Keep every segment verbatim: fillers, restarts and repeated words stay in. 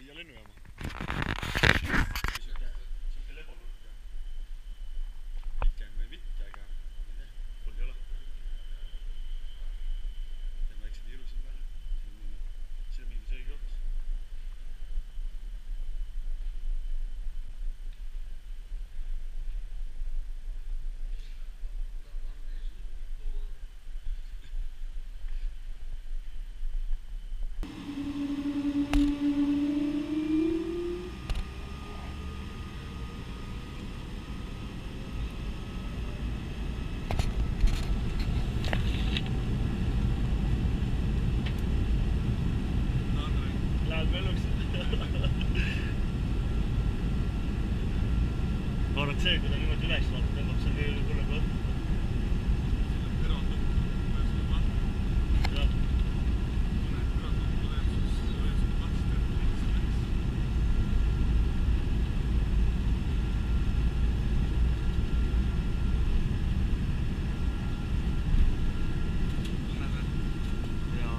siia lennujaama. Siuke leponurk ja pikem või mitte, aga ei tea, hull ei ole. Teeme väikse tiiru siin peale. Siin on mingi söögikoht. Ma arvan, et see, kui ta niimoodi üles vaata, tõmbab seal veel kulle kohta. Selle terad lõppu, kui seda lahti. Jah. Kui need terad lõppu teeb, siis oli seda kahtist terad lihtsalt läks. Tunned või? Jaa.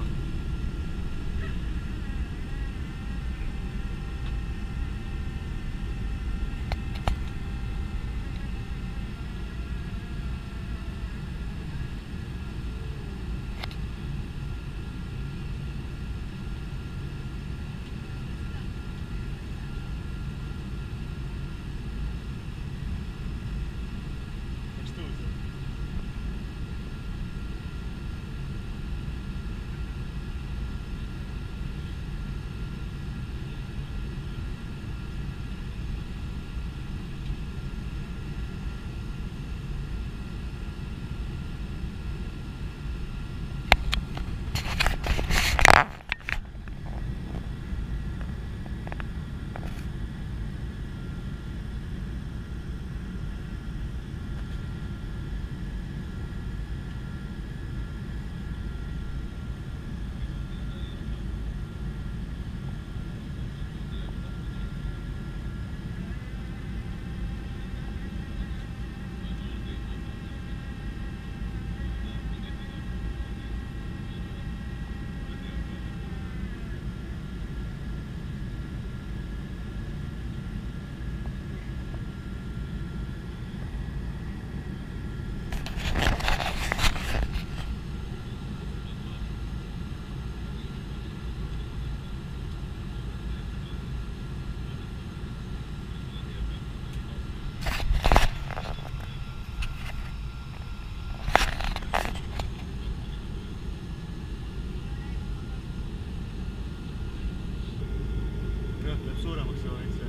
Suuremaks juba väikse.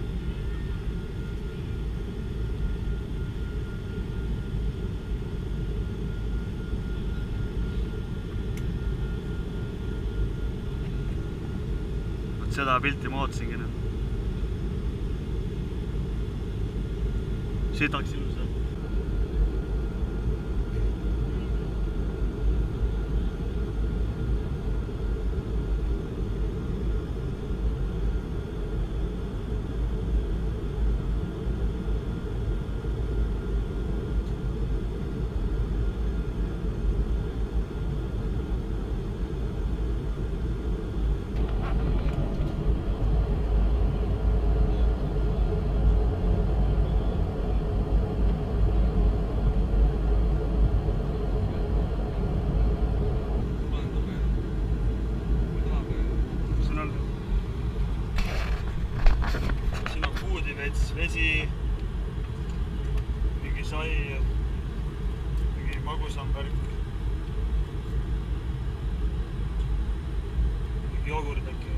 Vot seda pilti ma ootasingi nüüd. Sitaks ilus jah. Vesi, mingi sai, mingi magusam värk, mingi jogurt äkki.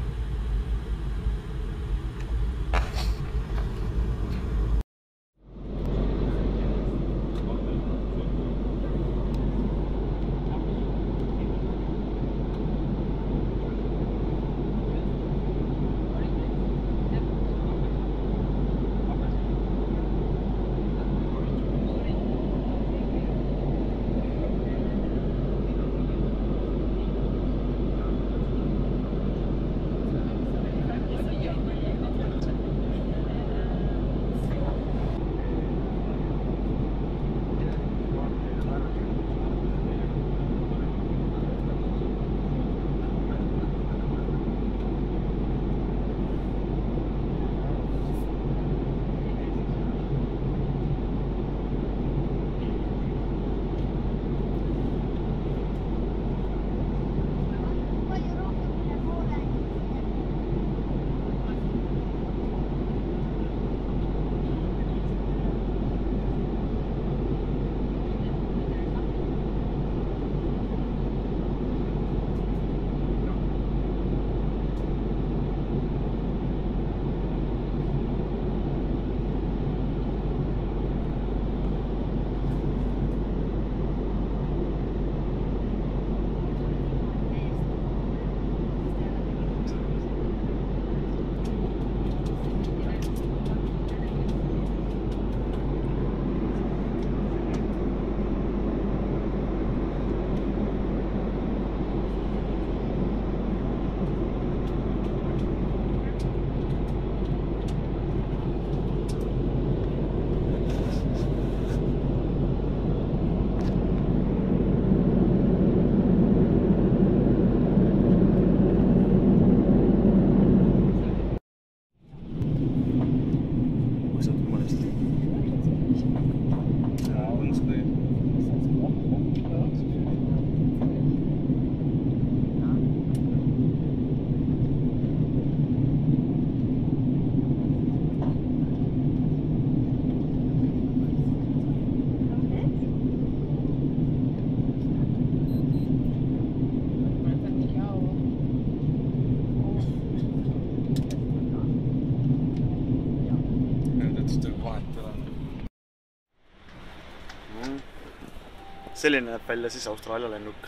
selline näeb välja siis Austraalia lennuk.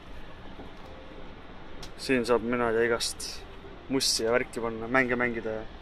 Siin saab mina ja igast mussi ja värki panna, mänge mängida ja